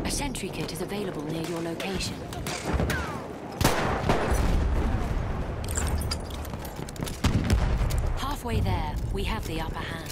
A Sentry kit is available near your location. Halfway there, we have the upper hand.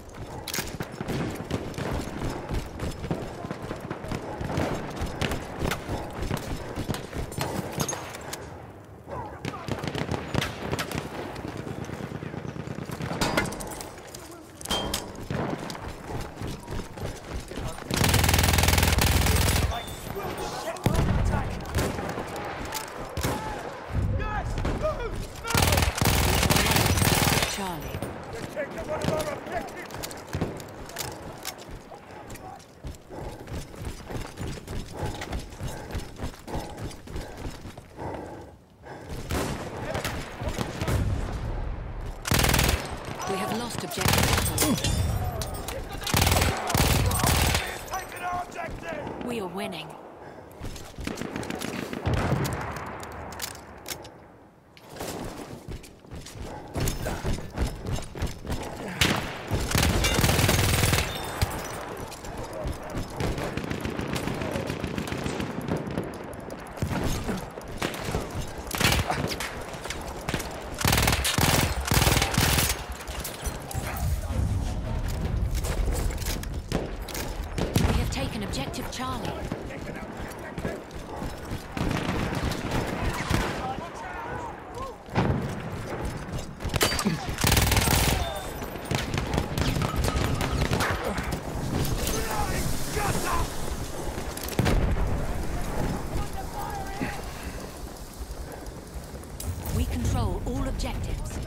We have lost objective. We are winning. Taken objective Charlie. We control all objectives.